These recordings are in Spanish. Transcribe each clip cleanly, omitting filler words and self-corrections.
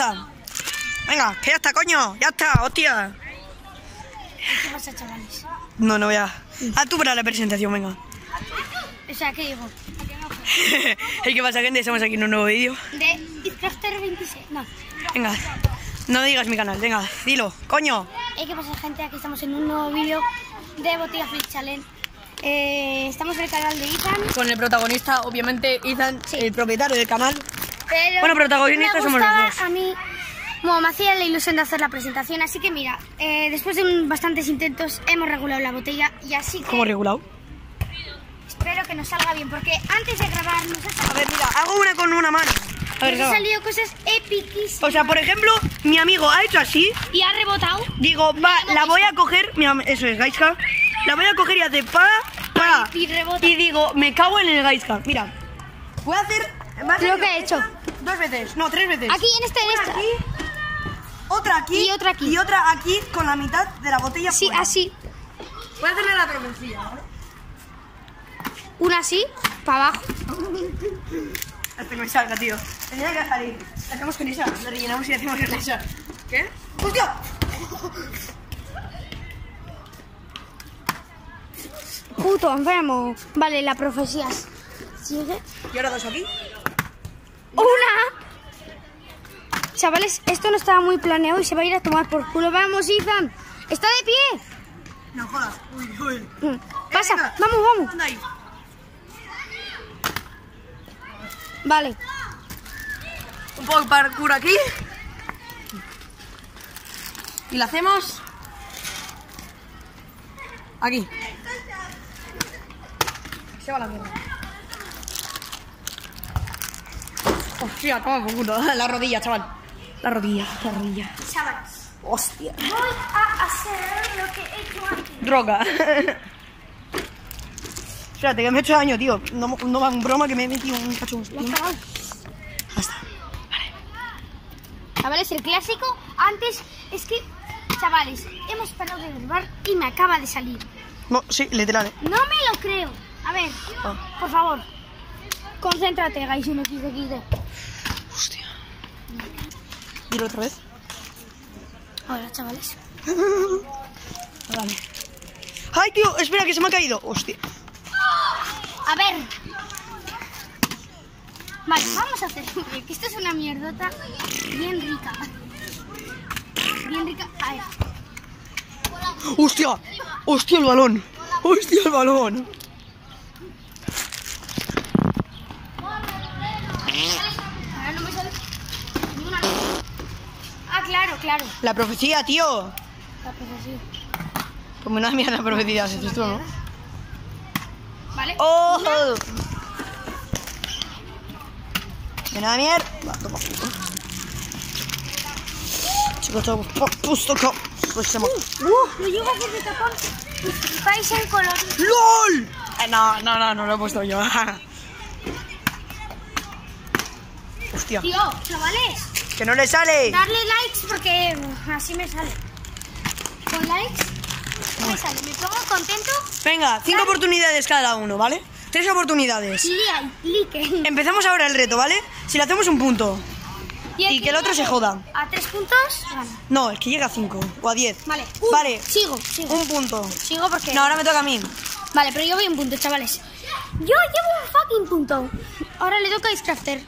está. Venga, que ya está, coño. Ya está, hostia. ¿Qué pasa, chavales? No voy a... Haz tú para la presentación, venga. O sea, ¿qué digo? Hey, ¿qué pasa, gente? Estamos aquí en un nuevo vídeo. De Crafter 26. No. Venga, no digas mi canal, venga, dilo, coño. ¿Qué pasa, gente? Aquí estamos en un nuevo vídeo de Botella Flip Challenge. Estamos en el canal de Ethan. Con el protagonista, obviamente, Ethan, Sí. el propietario del canal. Pero Bueno, protagonistas me somos los gustaba dos. A mí, bueno, me hacía la ilusión de hacer la presentación. Así que mira, después de bastantes intentos hemos regulado la botella. Y así que ¿Cómo regulado? espero que nos salga bien. Porque antes de grabar nos A ver, mira, hago una con una mano. A ver, han graba. salido cosas epiquísimas. O sea, por ejemplo, mi amigo ha hecho así. Y ha rebotado. Digo, va, la voy a coger. Mira, eso es, Gaiska. La voy a coger y hace pa. Y rebota. Y digo, me cago en el Gaiska. Mira, voy a hacer. va a ser Lo que he hecho. 2 veces, no, 3 veces. Aquí en esta. Aquí, otra aquí. Y otra aquí. Y otra aquí con la mitad de la botella. Sí, fuera. así. Voy a hacerle la profecía, ¿vale? Una así, para abajo. Hasta que me salga, tío. Tenía que salir. La hacemos con esa. La rellenamos y hacemos con esa. ¿Qué? ¡Hostia! Puto enfermo. Vale, la profecía sigue. Y ahora dos aquí. ¡Una! Chavales, esto no estaba muy planeado y se va a ir a tomar por culo. ¡Vamos, Ethan! ¡Está de pie! No jodas. Uy. Pasa, venga. vamos. Anda ahí. Vale. Un poco de parkour aquí. Y la hacemos aquí. Se va la mierda. Hostia, toma por culo. La rodilla, chaval. La rodilla. Chavales, Hostia. voy a hacer lo que he hecho antes. Droga. Espérate, que me he hecho daño, tío. No va en broma que me he metido un cacho. ¿Lo has pagado? Hasta. Chavales, el clásico antes es que, chavales, hemos parado de grabar y me acaba de salir. No, sí, literal, No me lo creo. A ver, por favor, concéntrate, guys, un XXD. Hostia. Dilo otra vez. Ahora, chavales. Vale. Ay, tío, espera, que se me ha caído. Hostia. A ver. Vale, vamos a hacer que esto es una mierdota bien rica. Bien rica. A ver. Hostia. Hostia, el balón. Hostia, el balón. Ahora no me sale ninguna. Ah, claro. La profecía, tío. La profecía. Pues me da mierda la profecía, si tú, ¿no? Vale. ¡Oh! Me da mierda. Va, toma. Chicos, todo justo acá. Pues se me... Lo llego a hacer de tapón y vais en color. ¡LOL! No lo he puesto yo. Hostia. Tío, chavales, ¡Que no le sale! darle likes porque así me sale. Con likes me sale. Me pongo contento. Venga, 5 oportunidades cada uno, ¿vale? 3 oportunidades. Like. Empezamos ahora el reto, ¿vale? Si le hacemos un punto el y que el otro se joda. A 3 puntos, gana. No, el que llega a 5 o a 10. Vale. Vale, Sigo. un punto. Sigo porque... No, ahora me toca a mí. Vale, pero yo voy un punto, chavales. Yo llevo un fucking punto. Ahora le toca a Icecrafter.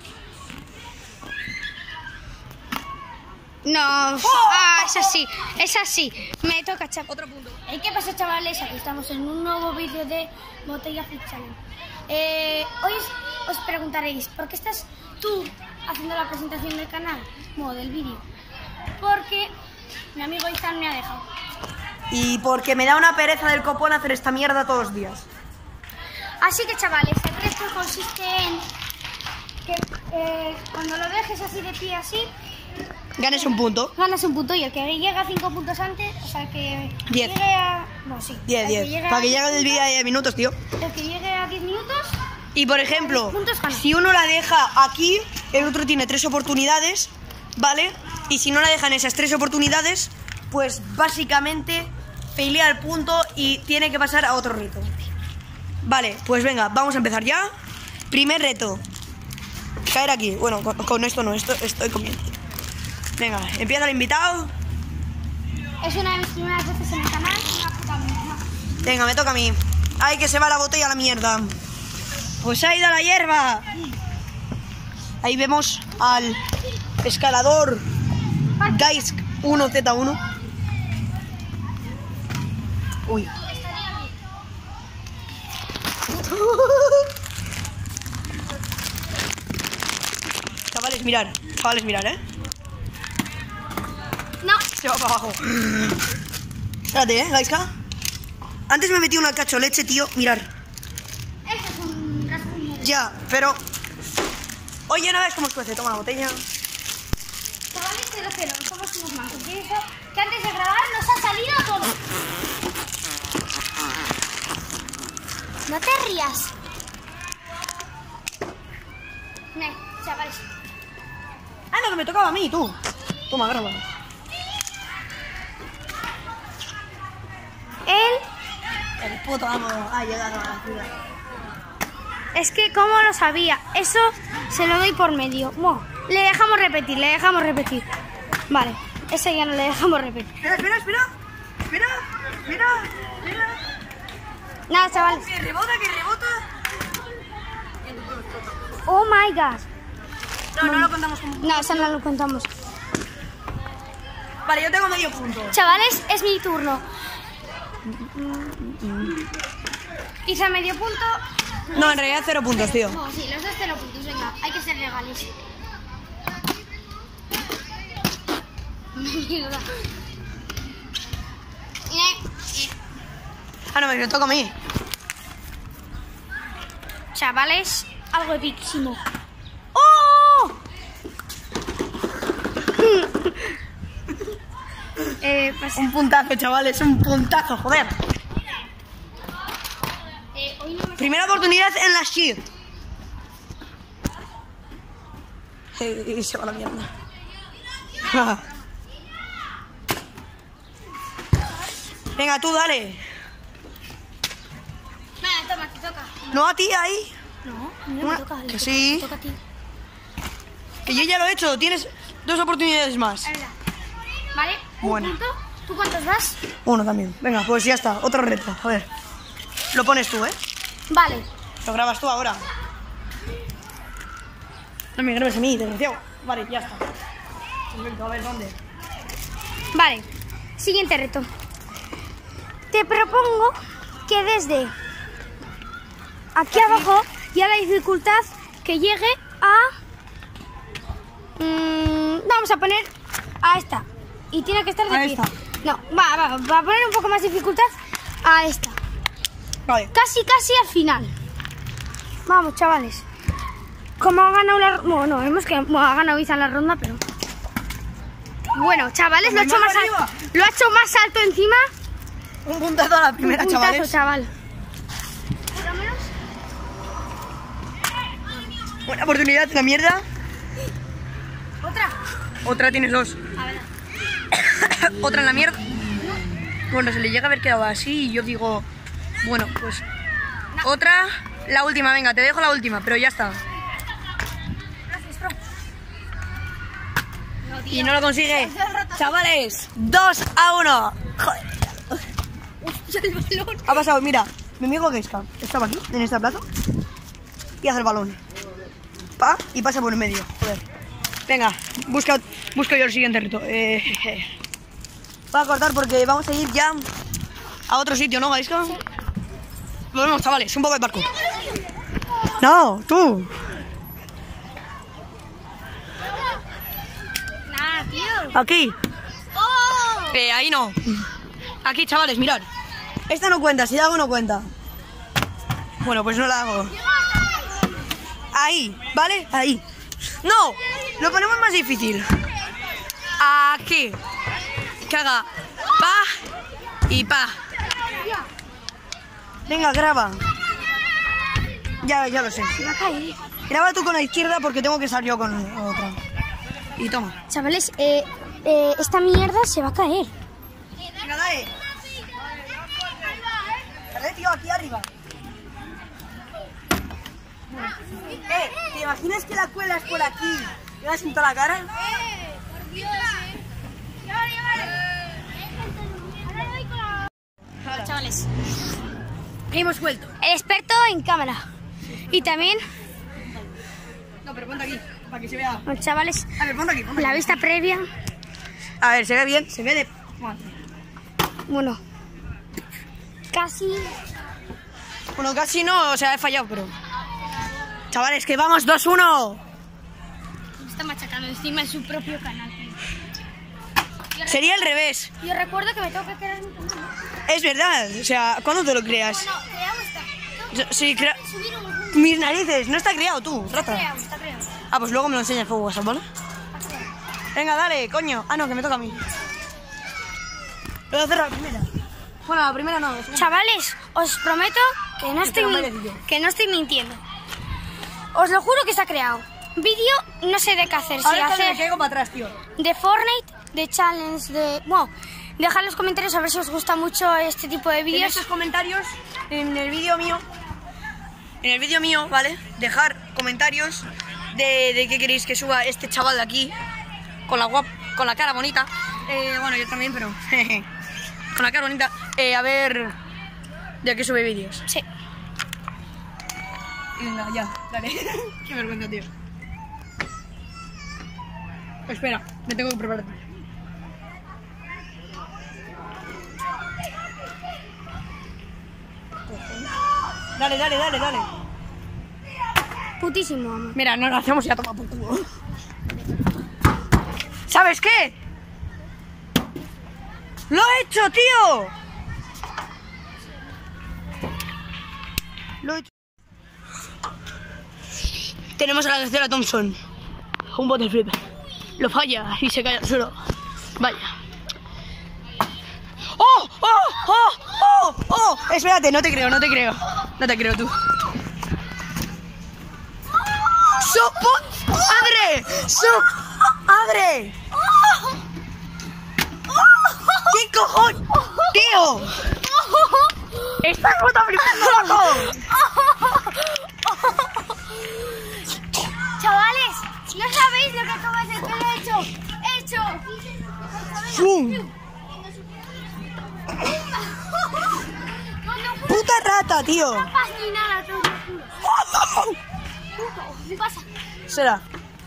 No, es así. Me toca, chaval. Otro punto. ¿Qué pasa, chavales? Aquí estamos en un nuevo vídeo de Botella Flip Challenge. Hoy os preguntaréis, ¿por qué estás tú haciendo la presentación del canal? Bueno, del vídeo. Porque mi amigo Ethan me ha dejado. Y porque me da una pereza del copón hacer esta mierda todos los días. Así que, chavales, el reto consiste en que cuando lo dejes así de pie, así, Ganes un punto. ganas un punto y el que llegue a 5 puntos antes, o sea, el que 10. llegue a... No, sí. 10. Para que llegue el vídeo a 10 minutos, tío. El que llegue a 10 minutos, Y por ejemplo, puntos gana. si uno la deja aquí, el otro tiene 3 oportunidades, ¿vale? Y si no la dejan esas 3 oportunidades, pues básicamente pelea el punto y tiene que pasar a otro reto. Vale, pues venga, vamos a empezar ya. Primer reto. Caer aquí. Bueno, con esto no, esto estoy comiendo. Venga, empieza el invitado. Es una de mis primeras veces en el canal. Una puta mierda. Venga, me toca a mí. Ay, que se va la botella a la mierda. Pues se ha ido a la hierba. Ahí vemos al escalador Gaisk 1Z1. Uy. Chavales, mirar, No. Se va para abajo. Espérate, Gaiska. Antes me metí una cacho leche, tío. Mirar. Eso es un rasguño. Ya, pero... Oye, no ves cómo escuece. Toma la botella. Chavales, 0-0. Somos unos mancos. Y eso, que antes de grabar nos ha salido todo. No te rías. Chavales. Ah, no, que me tocaba a mí, tú. Toma, grábalo. El puto amo ha llegado a la ciudad. Es que cómo lo sabía. Eso se lo doy por medio. Bueno, le dejamos repetir. Vale, ese ya no le dejamos repetir. Espera. Nada, chavales. Que rebota. Oh my god. No lo contamos como... No, eso no lo contamos. Vale, yo tengo medio punto. Chavales, es mi turno. Hice medio punto. No, en realidad 0 puntos, tío. No, sí, los dos 0 puntos. Venga, hay que ser legales. Mierda. Ah, no, me toca a mí. Chavales, algo epiquísimo. ¡Oh! Pues, Un puntazo, chavales, un puntazo, joder. hoy no me... Primera oportunidad en la shit. Y se va la mierda. Venga, tú dale. Nada, toma, te toca. No a ti ahí. No, no me toca. Que sí. Me toca a ti. Que yo ya lo he hecho. Tienes 2 oportunidades más. Es verdad. Vale, un Buena. punto. ¿Tú cuántos vas? 1 también. Venga, pues ya está. Otro reto. A ver. Lo pones tú, ¿eh? Vale. Lo grabas tú ahora. No me grabes a mí, desgraciado. Vale, ya está. Perfecto, a ver, ¿dónde? Vale. Siguiente reto. Te propongo que desde aquí abajo y a la dificultad que llegue a... vamos a poner a esta. Y tiene que estar de A pie. esta. No, va a poner un poco más dificultad a esta. Vale. Casi al final. Vamos, chavales. Como ha ganado la... Bueno, vemos que ha ganado Isa la ronda, pero... Bueno, chavales, lo ha hecho más alto. Lo ha hecho más alto encima. Un puntazo a la primera, Un puntazo, chavales. chaval. Por lo menos... Buena oportunidad, la mierda. Otra. Otra tienes 2. A ver. Otra en la mierda. Bueno, se le llega a haber quedado así y yo digo... Bueno, pues... Otra... La última, venga, te dejo la última, pero ya está. Gracias, bro. Y no lo consigue. Chavales, 2-1. Joder. Hostia, el balón. Ha pasado, mira, mi amigo Gaiska estaba aquí, en esta plaza, y hace el balón. Pa, y pasa por el medio. Joder. Venga, busco yo el siguiente reto. Voy a cortar porque vamos a ir ya a otro sitio, ¿no, Gaiska? Sí. Lo vemos, chavales, un poco de parkour. No, tú. Nada, tío. Aquí. ¡Oh! Ahí no. Aquí, chavales, mirad. Esta no cuenta, si la hago no cuenta. Bueno, pues no la hago. Ahí, ¿vale? Ahí. No, lo ponemos más difícil. Aquí. Que haga pa y pa. Venga, graba. Ya lo sé. Se va a caer. Graba tú con la izquierda porque tengo que salir yo con otra. Y toma. Chavales, esta mierda se va a caer. Venga, dale. Dale, tío, aquí arriba. ¿Te imaginas que la cuelas por aquí? ¿Le das en toda la cara? Por Dios. chavales, Hemos vuelto. el experto en cámara. Y también, No, pero ponte aquí, para que se vea. los chavales, A ver, ponte aquí, ponte la aquí. vista previa. A ver, se ve bien, se ve de... Bueno, casi. Bueno, casi no, o sea, he fallado, pero... Chavales, que vamos 2-1. Me está machacando encima de su propio canal. Sería al revés. Yo recuerdo que me tengo que crear mi canal. Es verdad, o sea, ¿cuándo te lo creas? Bueno, creado está. Sí, Subir un Mis narices, no está creado tú, rata. está creado. Ah, pues luego me lo enseñas por WhatsApp, ¿vale? Está creado. Venga, dale, coño. Ah, no, que me toca a mí. Voy a hacer la primera. Bueno, la primera no. la segunda. Chavales, os prometo que no, te lo mereces yo. estoy mintiendo. Os lo juro que se ha creado. Vídeo, no sé de qué hacer. Si Ahora es cuando me hacer caigo para atrás, tío. de Fortnite, de challenge, de... Bueno, dejad en los comentarios a ver si os gusta mucho este tipo de En vídeos. estos comentarios, en el vídeo mío, ¿vale? Dejar comentarios de qué queréis que suba este chaval de aquí, con la cara bonita. Bueno, yo también, pero con la cara bonita. A ver de qué sube vídeos. Sí. Venga, ya, dale. Qué vergüenza, tío. Espera, me tengo que preparar. Dale, dale, dale, dale. Putísimo, amor. Mira, no lo hacemos y ya toma por culo. ¿Sabes qué? ¡Lo he hecho, tío! Lo he hecho. Tenemos a la tercera Thompson. Un bottle flip. Lo falla y se cae al suelo. Vaya. ¡Oh! ¡Oh! ¡Oh! ¡Oh! ¡Oh! Espérate, no te creo, no te creo. No te creo tú. ¡Su madre! ¡Su madre! ¿Qué cojones? ¡Tío! ¡Estás puta flipando, loco! Chavales, no sabéis lo que acabo de hacer, pero lo he hecho. ¡He hecho! ¡Fum! ¡Puta rata, tío! Fascinada, te lo juro. ¿Qué pasa? Será.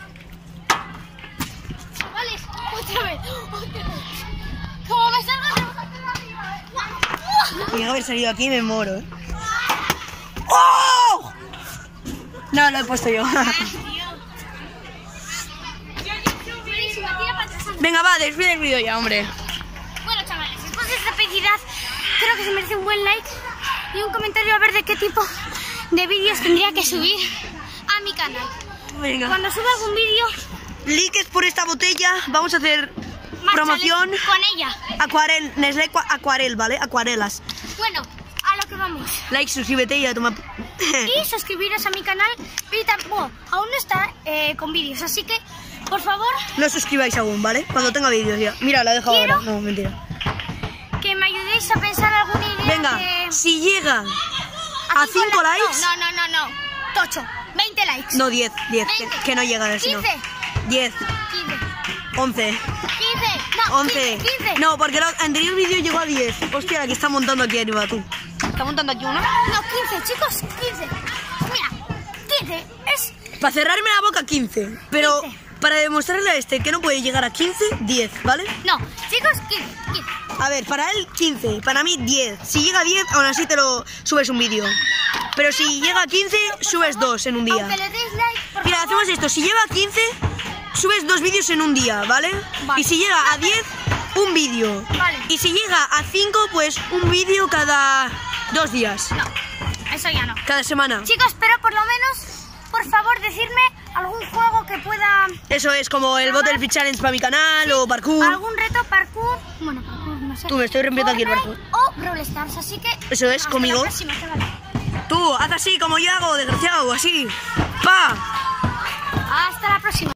Chavales, otra vez. Como me salga Tenía que haber salido aquí y me moro, ¿eh? ¡Oh! No, lo he puesto yo. Venga, va, despide el vídeo ya, hombre. Bueno, chavales, después de esta pequeñidad, creo que se merece un buen like y un comentario a ver de qué tipo de vídeos tendría que subir a mi canal. Venga. Cuando suba algún vídeo, Likes por esta botella. Vamos a hacer más promoción. challenge con ella. Acuarel, Nestlé Acuarel, ¿vale? Acuarelas. Bueno, a lo que vamos. Like, suscríbete y a tomar... Y suscribiros a mi canal. Y bueno, aún no está con vídeos, así que, por favor, No os suscribáis aún, ¿vale? Cuando tenga vídeos ya. Mira, la he dejado Quiero- ahora. No, mentira. que me ayudéis a pensar alguna idea. Venga, que... si llega a 5 likes... No. Tocho, 20 likes. No, 10, 10. 20. Que no llega a eso. 15. 10, 15. 11, 15. No, 11. 15. No, porque el anterior vídeo llegó a 10. Hostia, la que está montando aquí arriba, tú. ¿Está montando aquí uno? No, 15, chicos, 15. Mira, 15 es... Para cerrarme la boca, 15. Pero 15. para demostrarle a este que no puede llegar a 15, 10, ¿vale? No, chicos, 15. A ver, para él 15, para mí 10. Si llega a 10, aún así te lo subes un vídeo. Pero si llega a 15, subes 2 en un día. Aunque le deis like, por Mira, favor. hacemos esto. Si llega a 15, subes 2 vídeos en un día, ¿vale? Vale. Y si llega a 10, un vídeo. Vale. Y si llega a 5, pues un vídeo cada 2 días. No, eso ya no. Cada semana. Chicos, pero por lo menos, por favor, decidme algún juego que pueda... Eso es como el Bottle Flip Challenge para mi canal o parkour. Algún reto, parkour... Bueno, parkour, no sé. Tú, me estoy rompiendo aquí el Fortnite parkour. O Brawl Stars, así que... Eso es, hasta conmigo. la próxima, chavales. Tú, haz así como yo hago, desgraciado, así. ¡Pa! Hasta la próxima.